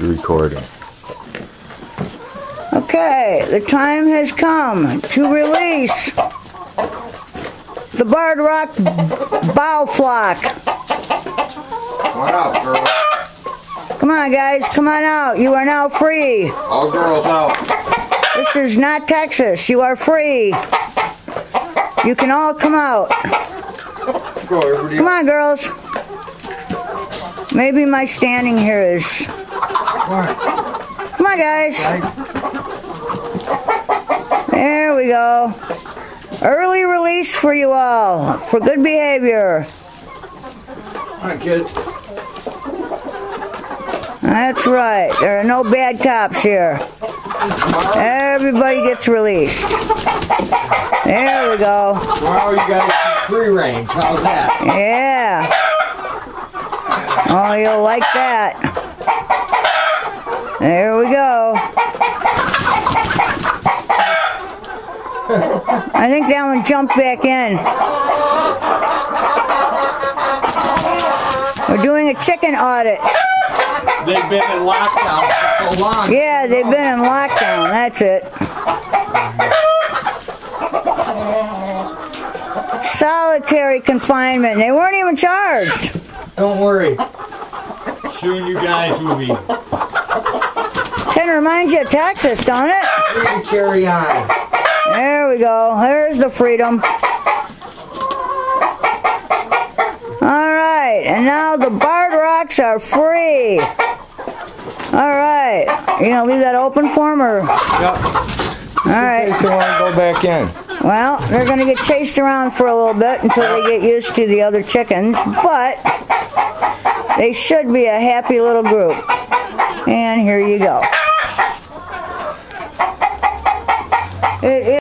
recording. Okay, the time has come to release the Barred Rock BAO flock. Come on out, girls. Come on, guys, come on out. You are now free. All girls out. This is not Texas. You are free. You can all come out. Go, everybody. Come on, girls. Maybe my standing here is... Come on, guys. There we go. Early release for you all, for good behavior. Come on, kids. That's right. There are no bad cops here. Everybody gets released. There we go. Tomorrow you guys get free range. How's that? Yeah. Oh, you'll like that. There we go. I think that one jumped back in. We're doing a chicken audit. They've been in lockdown for so long. Yeah, they've been in lockdown. That's it. Solitary confinement. They weren't even charged. Don't worry. Soon you guys will be. Kind of reminds you of Texas, don't it? We can carry on. There we go. There's the freedom. Alright, and now the Barred Rocks are free. Alright. You gonna leave that open for them, or? Yep. Alright. In case they want to go back in. Well, they're gonna get chased around for a little bit until they get used to the other chickens, but they should be a happy little group. And here you go.